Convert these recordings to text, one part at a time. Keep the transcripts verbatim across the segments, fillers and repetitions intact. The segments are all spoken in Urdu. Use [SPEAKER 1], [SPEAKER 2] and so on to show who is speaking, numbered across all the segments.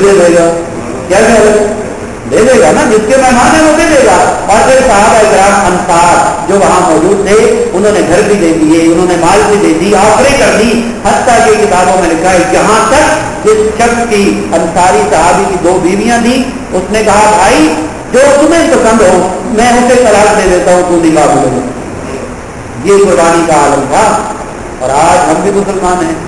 [SPEAKER 1] دے دے گا؟ کیا دے دے گا نا، جس کے مہمان ہیں وہ دے دے گا. اور پھر صحابہ کرام انصار جو وہاں موجود تھے انہوں نے گھر بھی دے دیے، انہوں نے مال بھی دے دی، آفریں کر دی. حتیٰ کہ کتابوں میں لکھا ہے جہاں تک جس شخص کی انصاری صحابی کی دو بیویاں تھیں اس نے کہا بھائی جو تمہیں پسند ہو میں اسے طلاق دے دیتا ہوں، تو نکاح لے لو. یہ قربانی کا عالم تھا. اور آج ہم بھی مسلمان ہیں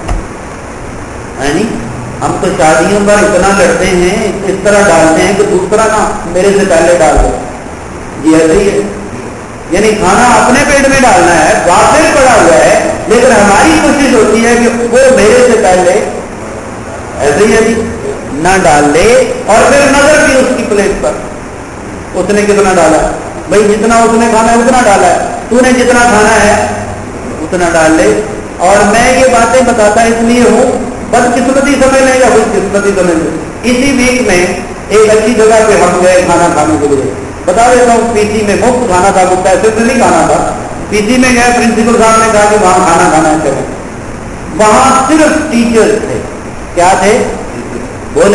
[SPEAKER 1] نہیں، ہم تو شادیوں پر اتنا لڑتے ہیں، اس طرح ڈالتے ہیں کہ دوسرا نہ میرے سے پہلے ڈال دو. یہ ایسے ہی ہے، یعنی کھانا اپنے پیٹ میں ڈالنا ہے، واقع پڑا ہوا ہے، لیکن ہماری کوشش ہوتی ہے کہ وہ میرے سے پہلے ایسے ہی ہے جی نہ ڈال لے. اور پھر نظر بھی اس کی پلیٹ پر اس نے کتنا ڈالا، بھائی جتنا اس نے کھانا ہے اتنا ڈالا ہے، تو نے جتنا کھانا ہے اتنا ڈال لے. اور میں یہ باتیں بتاتا اس لیے ہوں بدقسمتی سمجھ لیں یا خوش قسمتی سمجھ لیں. اسی ویک میں ایک اچھی جگہ پہ ہم گئے کھانا کھانے کے لیے. بتا دیتا ہوں پی سی میں مفت کھانا تھا، کچھ پیسے سے نہیں کھانا تھا. پی سی میں گئے، پرنسپل صاحب نے کہا کہ وہاں کھانا کھانا چاہیے. وہاں صرف ٹیچر تھے. کیا تھے؟ بولے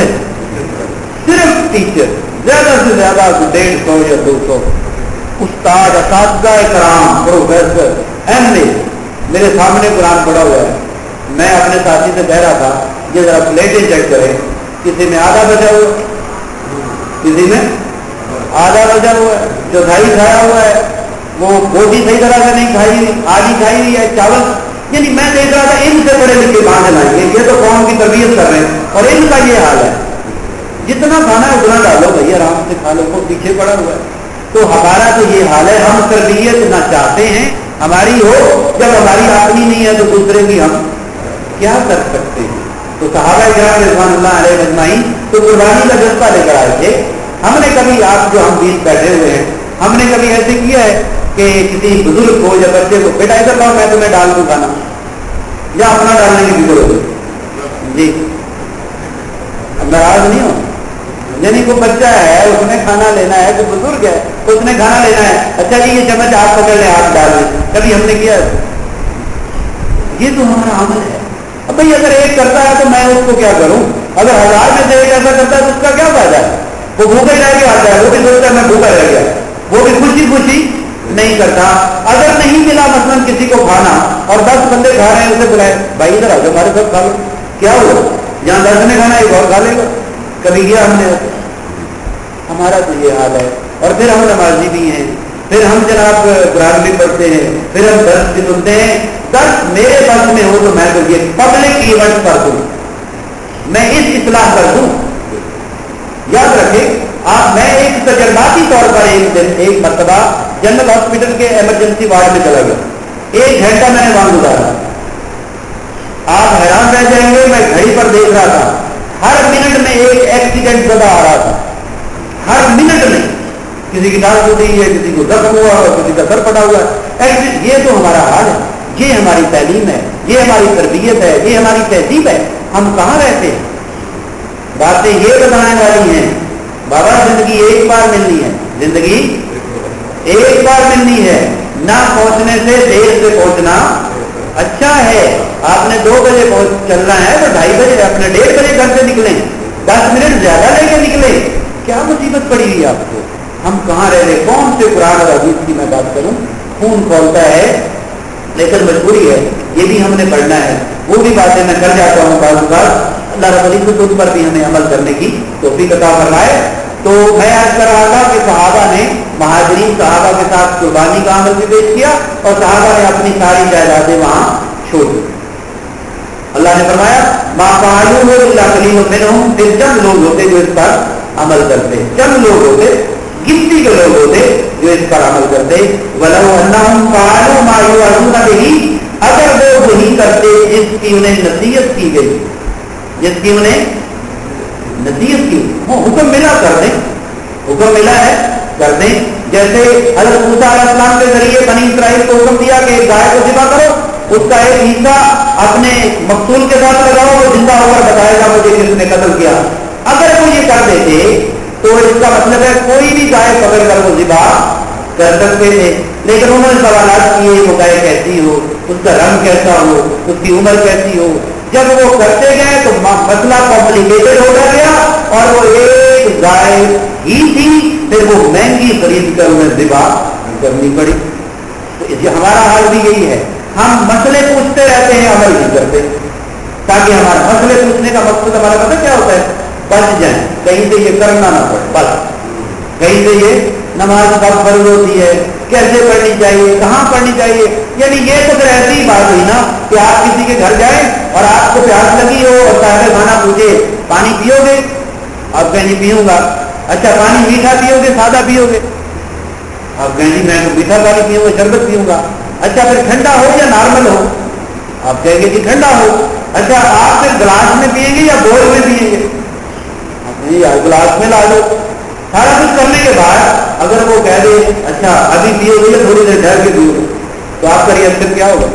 [SPEAKER 1] صرف ٹیچر، زیادہ سے زیادہ ڈیڑھ سو یا دو سو استاد، اساتذہ کرام، پروفیسر، ایم اے میرے سامنے قرآن پڑھا ہوا ہے. میں اپنے ساتھی سے کہہ رہا تھا یہ ذرا پلیٹیں چیک کریں، کسی میں آدھا بچا ہوا، کسی میں آدھا بچا ہوا ہے، چوتھائی کھایا ہوا ہے، وہ روٹی صحیح طرح سے نہیں کھائی، آدھی کھائی ہوئی ہے، چاول. یعنی میں دیکھ رہا تھا ان سے بڑے لکھے کہاں سے لائیں گے، یہ تو قوم کی تربیت کر رہے ہیں اور ان کا یہ حال ہے. جتنا کھانا ہے اتنا ڈالو بھائی، آرام سے کھا لو، کو پیچھے پڑا ہوا ہے. تو ہمارا تو یہ حال ہے، ہم تربیت نہ چاہتے ہیں ہماری ہو، جب ہماری اپنی نہیں ہے تو دوسرے کی ہم کیا کر سکتے ہیں. تو صحابہ کرام رضوان اللہ علیہ اجمعین تو قربانی کا جذبہ لے کر آئے تھے. ہم نے کبھی، آپ جو ہم بیچ بیٹھے ہوئے ہیں، ہم نے کبھی ایسے کیا ہے کہ کسی بزرگ کو یا بچے کو بیٹا ادھر لاؤ میں تمہیں ڈال دوں کھانا، یا اپنا ڈالنے کی فکر ہوگی جی ناراض نہیں ہو. یعنی کوئی بچہ ہے اس نے کھانا لینا ہے، کوئی بزرگ ہے اس نے کھانا لینا ہے، اچھا جی یہ چمچ آپ پکڑ لیں آپ ڈال دیں. کبھی ہم نے کیا؟ یہ تو ہمارا عمل ہے. اب بھائی اگر ایک کرتا ہے تو میں اس کو کیا کروں؟ اگر ہزار میں سے ایک ایسا کرتا ہے تو اس کا کیا فائدہ ہے؟ وہ بھوکا ہی رہ گیا آتا ہے، وہ بھی سوچتا ہے میں بھوکا رہ گیا، وہ بھی خوشی خوشی نہیں کرتا. اگر نہیں ملا مثلاً کسی کو کھانا اور دس بندے کھا رہے ہیں، اسے بلائے بھائی ادھر آ جاؤ ہمارے ساتھ کھا لو. کیا ہوا؟ جہاں دس نے کھانا ایک اور کھا لے گا. کبھی کیا ہم نے؟ ہمارا تو یہ حال ہے. اور پھر ہم نمازی بھی ہیں، پھر ہم جناب قرآن بھی پڑھتے ہیں، پھر ہم درس بھی سنتے ہیں. درس میرے بس میں ہو تو میں تو یہ پبلک ایونٹ کر دوں، میں اس اصلاح کر دوں. یاد رکھیں آپ، میں ایک تجرباتی طور پر ایک دن ایک مرتبہ جنرل ہاسپٹل کے ایمرجنسی وارڈ میں چلا گیا. ایک گھنٹہ میں نے وہاں گزارا. آپ حیران رہ جائیں گے، میں گھڑی پر دیکھ رہا تھا ہر منٹ میں ایک ایکسیڈنٹ زدہ آ رہا تھا. ہر منٹ میں کسی کی ڈال ٹوٹی ہے، کسی کو زخم ہوا اور کسی کا سر پھٹا ہوا ہے. یہ تو ہمارا حال ہے، یہ ہماری تعلیم ہے، یہ ہماری تربیت ہے، یہ ہماری تہذیب ہے. ہم کہاں رہتے ہیں؟ باتیں یہ بتانے والی ہیں بابا زندگی ایک بار ملنی ہے، زندگی ایک بار ملنی ہے. نہ پہنچنے سے دیر سے پہنچنا اچھا ہے. آپ نے دو بجے پہنچ چلنا ہے تو ڈھائی بجے اپنے ڈیڑھ بجے گھر سے نکلیں، دس منٹ زیادہ لے کے نکلیں. کیا مصیبت پڑی ہوئی آپ کو؟ ہم کہاں رہ رہے؟ کون سے قرآن اور حدیث کی میں بات کروں؟ خون کھولتا ہے لیکن مجبوری ہے، یہ بھی ہم نے پڑھنا ہے. وہ بھی باتیں میں کر جاتا ہوں بعض اوقات. اللہ رب العزت اس پر بھی ہمیں عمل کرنے کی توفیق عطا فرمائے. تو میں عرض کر رہا تھا کہ صحابہ نے مہاجرین صحابہ کے ساتھ قربانی کا عمل بھی پیش کیا اور صحابہ نے اپنی ساری جائیدادیں وہاں چھوڑ دی. اللہ نے فرمایا ما فعلوه الا قليل منهم، پھر چند لوگ ہوتے جو اس پر عمل کرتے، چند لوگ ہوتے، گنتی کے لوگ ہوتے جو اس پر عمل کرتے. ولو انهم فعلوا ما يوعظون به، اگر وہ وہی کرتے جس کی انہیں نصیحت کی گئی، جس کی انہیں نصیحت کی، وہ حکم ملا کر دیں، حکم ملا ہے کر دیں. جیسے حضرت موسیٰ علیہ السلام کے ذریعے بنی اسرائیل کو حکم دیا کہ ایک گائے کو ذبح کرو، اس کا ایک حصہ اپنے مقتول کے ساتھ لگاؤ، وہ زندہ ہو کر بتائے گا مجھے کس نے قتل کیا. اگر وہ یہ کر دیتے تو اس کا مطلب ہے کوئی بھی گائے پکڑ کر وہ ذبح کر سکتے تھے. لیکن انہوں نے سوالات کیے وہ گائے کیسی ہو، اس کا رنگ کیسا ہو، اس کی عمر کیسی ہو. جب وہ کرتے گئے تو مسئلہ کمپلیکیٹڈ ہو گیا اور گائے ہی تھی پھر وہ مہنگی خرید کر انہیں ذبح کرنی پڑی. تو ہمارا حال بھی یہی ہے, ہم مسئلے پوچھتے رہتے ہیں, عمل نہیں کرتے, تاکہ ہمارے مسئلے پوچھنے کا مقصد ہمارا پتہ کیا ہوتا ہے, بچ جائیں, کہیں سے یہ کرنا نہ پڑے, بس کہیں سے یہ نماز کب فرض ہوتی ہے, کیسے پڑھنی چاہیے, کہاں پڑھنی چاہیے. یعنی یہ تو پھر ایسی بات ہوئی نا کہ آپ کسی کے گھر جائیں اور آپ کو پیاس لگی ہو اور صاحب کھانا پوچھے پانی پیو گے, آپ کہیں نہیں پیوں گا. اچھا پانی میٹھا پیو گے سادہ پیو گے, آپ کہیں نہیں میں تو میٹھا پانی پیوں گا, شربت پیوں گا. اچھا پھر ٹھنڈا ہو یا نارمل ہو, آپ کہیں گے کہ ٹھنڈا ہو. اچھا آپ پھر گلاس میں پیئیں گے یا بول میں پیئیں گے, آپ کہیں یار گلاس میں لا دو. سارا کچھ کرنے کے بعد اگر وہ کہہ دے اچھا ابھی پیو گے یا تھوڑی دیر ٹھہر کے پیو گے, تو آپ کا ریئیکشن کیا ہوگا؟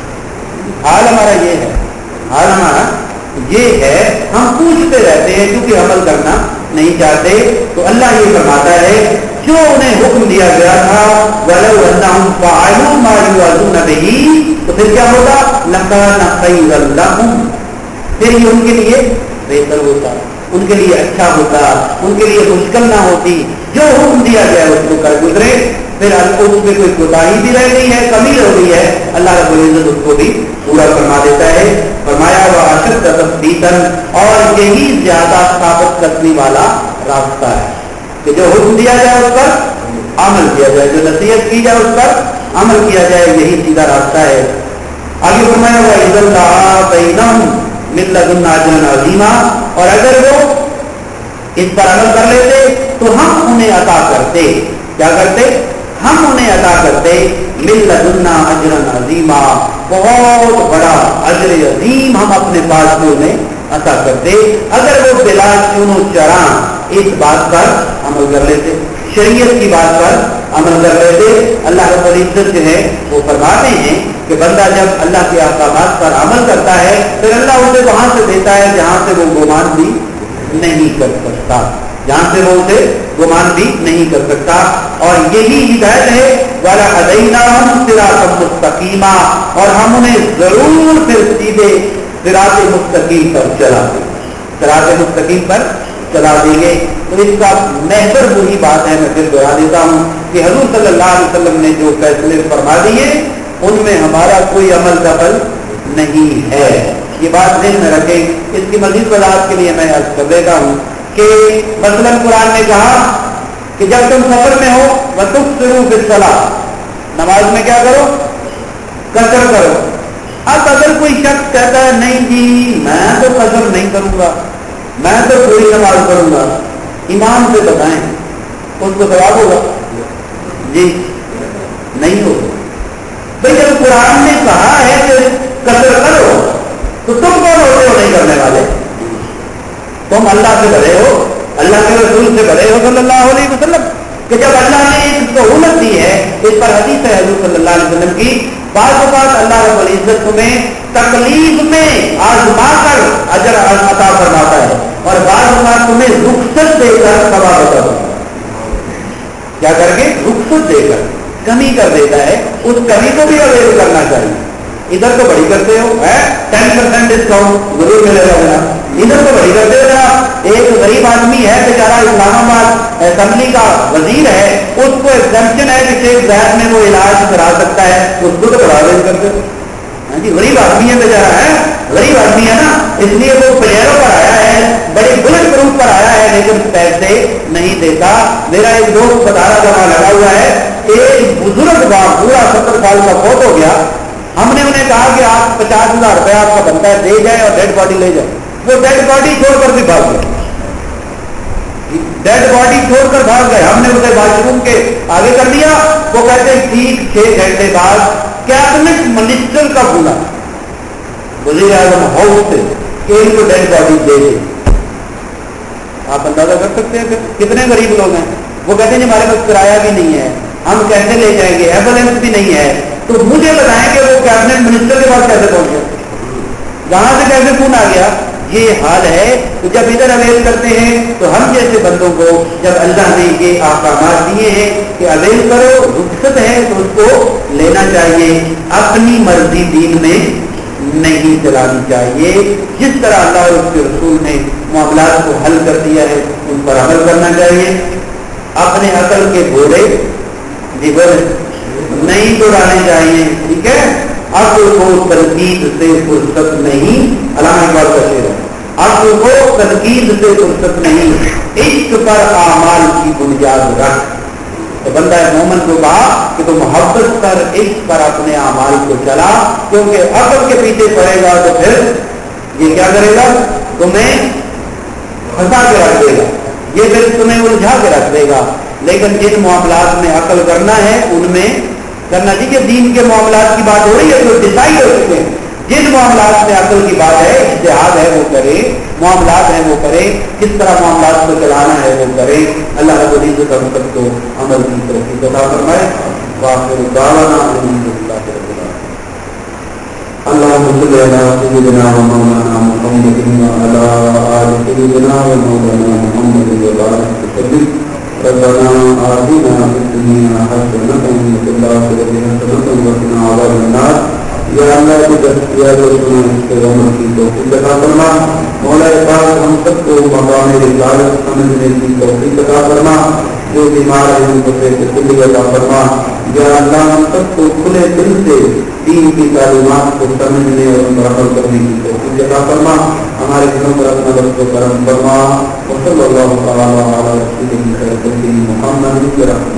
[SPEAKER 1] حال ہمارا یہ ہے, حال ہمارا یہ ہے, ہم پوچھتے رہتے ہیں کیونکہ عمل کرنا نہیں چاہتے. تو اللہ یہ فرماتا ہے جو انہیں حکم دیا گیا تھا وَلَوْ أَنَّهُمْ فَعَلُوا مَا يُوعَظُونَ بِهِ, تو پھر کیا ہوگا, لَكَانَ خَيْرًا لَهُمْ, پھر یہ ان کے لیے بہتر ہوتا, ان کے لیے اچھا ہوتا, ان کے لیے مشکل نہ ہوتی. جو حکم دیا گیا اس کو کر گزرے, پھر اس میں کوئی کوتاہی بھی رہ گئی ہے, کمی ہو گئی ہے, اللہ رب العزت اس کو بھی پورا فرما دیتا ہے. فرمایا وَأَشَدَّ تَثْبِيتًا, اور یہی زیادہ ثابت کرنے والا راستہ ہے کہ جو حکم دیا جائے اس پر عمل کیا جائے, جو نصیحت کی جائے اس پر عمل کیا جائے, یہی سیدھا راستہ ہے. آگے فرمایا وَإِذًا لَآتَيْنَاهُم مِن لَّدُنَّا أَجْرًا عَظِيمًا, اور اگر وہ اس پر عمل کر لیتے تو ہم انہیں عطا کرتے, کیا کرتے, ہم انہیں عطا کرتے مِن لَّدُنَّا أَجْرًا عَظِيمًا, بہت بڑا اجر عظیم ہم اپنے پاس سے انہیں عطا کرتے اگر وہ بلا چون و چراں اس بات پر عمل کر لیتے, شریعت کی بات پر عمل کر لیتے. اللہ رب العزت جو ہے وہ فرماتے ہیں کہ بندہ جب اللہ کے احکامات پر عمل کرتا ہے پھر اللہ اسے وہاں سے دیتا ہے جہاں سے وہ گمان بھی نہیں کر سکتا, جہاں سے وہ اسے گمان بھی نہیں کر سکتا. اور یہی ہدایت ہے وَلَهَدَيْنَاهُمْ صِرَاطًا مُسْتَقِيمًا, اور ہم انہیں ضرور پھر سیدھے صراط مستقیم پر چلا دیں, صراط مستقیم پر چلا دیں گے. تو اس کا محور وہی بات ہے, میں پھر دوہرا دیتا ہوں کہ حضور صلی اللہ علیہ وسلم نے جو فیصلے فرما دیے ان میں ہمارا کوئی عمل دخل نہیں ہے. یہ بات ذہن میں رکھیں. اس کی مزید وضاحت کے لیے میں عرض کر دیتا ہوں کہ مثلاً قرآن نے کہا کہ جب تم سفر میں ہو وَتُقْصِرُوا فِي الصَّلَاةِ, نماز میں کیا کرو, قصر کرو. اب اگر کوئی شخص کہتا ہے نہیں جی میں تو قصر نہیں کروں گا, میں تو پوری نماز پڑھوں گا, امام سے بتائیں اس کو ثواب ہوگا؟ جی نہیں ہوگا. بھائی جب قرآن نے کہا ہے کہ قصر کرو تو تم کون ہوتے ہو نہیں کرنے والے؟ تم اللہ سے بڑے ہو, اللہ کے رسول سے بڑے ہو صلی اللہ علیہ وسلم, کہ جب اللہ نے ایک سہولت دی ہے, اس پر حدیث ہے حضور صلی اللہ علیہ وسلم کی, بعض اوقات اللہ رب العزت تمہیں تکلیف میں آزما کر اجر عطا فرماتا ہے اور بعض اوقات تمہیں رخصت دے کر ثواب عطا فرماتا ہے. کیا کر کے رخصت دے کر کمی کر دیتا ہے, اس کمی کو بھی اویل کرنا چاہیے. ادھر تو بڑی کرتے ہو ٹین پرسینٹ ڈسکاؤنٹ ضرور ملے گا جناب, ادھر تو بڑی کرتے ہو جناب. ایک غریب آدمی ہے بیچارہ اسلام آباد اسمبلی کا وزیر ہے, اس کو ایگزمپشن ہے کہ شیخ زید میں وہ علاج کرا سکتا ہے, اس کو تو بڑا ویل کرتے ہو. ہاں جی غریب آدمی ہے بیچارہ, ہے غریب آدمی ہے نا, اس لیے وہ پلیئروں پر آیا ہے, بڑے بلٹ پروف پر آیا ہے, لیکن پیسے نہیں دیتا. میرا ایک دوست بتا رہا تھا لگا ہوا ہے, ایک بزرگ باپ پورا ستر سال کا فوت ہو گیا, ہم نے انہیں کہا کہ آپ پچاس ہزار روپے آپ کا بنتا ہے دے جائے اور ڈیڈ باڈی لے جائے. وہ ڈیڈ باڈی چھوڑ کر بھی بھاگ گئے, ڈیڈ باڈی چھوڑ کر بھاگ گئے. ہم نے اسے واش روم کے آگے کر دیا. وہ کہتے ہیں ٹھیک چھ گھنٹے بعد کیبنٹ منسٹر کا بولا وزیر اعظم ہاؤس سے کہ ان کو ڈیڈ باڈی دے دیں. آپ اندازہ کر سکتے ہیں کتنے غریب لوگ ہیں. وہ کہتے ہیں ہمارے پاس کرایہ بھی نہیں ہے, ہم کیسے لے جائیں گے, ایمبولینس بھی نہیں ہے. تو مجھے بتائیں کہ وہ کیبنٹ منسٹر کے پاس کیسے پہنچ گئے, یہاں سے کیسے فون آ گیا. یہ حال ہے. تو جب ادھر اویل کرتے ہیں تو ہم جیسے بندوں کو جب اللہ نے یہ احکامات دیے ہیں کہ اویل کرو, رخصت ہے تو اس کو لینا چاہیے, اپنی مرضی دین میں نہیں چلانی چاہیے. جس طرح اللہ اور اس کے رسول نے معاملات کو حل کر دیا ہے ان پر عمل کرنا چاہیے. اپنے عقل کے گھوڑے جی بولے نہیں دوڑانے چاہیے. ٹھیک ہے. عقل کو تنقید سے فرصت نہیں. علامہ اقبال کا شعر ہے. عقل کو تنقید سے فرصت نہیں. عشق پر اعمال کی بنیاد رکھ. تو بندہ مومن کو کہا کہ تو محبت پر عشق پر اپنے اعمال کو چلا, کیونکہ عقل کے پیچھے پڑے گا تو پھر یہ کیا کرے گا, تمہیں پھنسا کے رکھ دے گا, یہ پھر تمہیں الجھا کے رکھ دے گا. لیکن جن معاملات میں عقل کرنا ہے ان میں کرنا چاہیے. دین کے معاملات کی بات ہو رہی ہے تو ڈسائڈ ہو چکے ہیں. جن معاملات میں عقل کی بات ہے, اجتہاد ہے وہ کرے, معاملات ہیں وہ کرے, کس طرح معاملات کو چلانا ہے وہ کرے. اللہ رب العزت ہم سب کو عمل کی توفیق عطا فرمائے. وآخر دعوانا الحمدللہ رب العالمین. اللهم صل على سيدنا ومولانا محمد وعلى آل سيدنا ومولانا محمد وبارك وسلم. ربنا آتنا في الدنيا حسنة وفي الآخرة حسنة وقنا عذاب النار. یا اللہ کی دستیاب سنا اس کے عمل کی توفیق عطا فرما. مولا پاک ہم سب کو مقام رسالت سمجھنے کی توفیق عطا فرما. جو بیمار ہیں ان کو صحت عطا فرما. یا اللہ ہم سب کو کھلے دل سے دین کی تعلیمات کو سمجھنے اور ان پر عمل کرنے کی توفیق عطا فرما. ہمارے گھروں پر اپنا رحمت و کرم فرما. وصلی اللہ تعالی علی رسول محمد.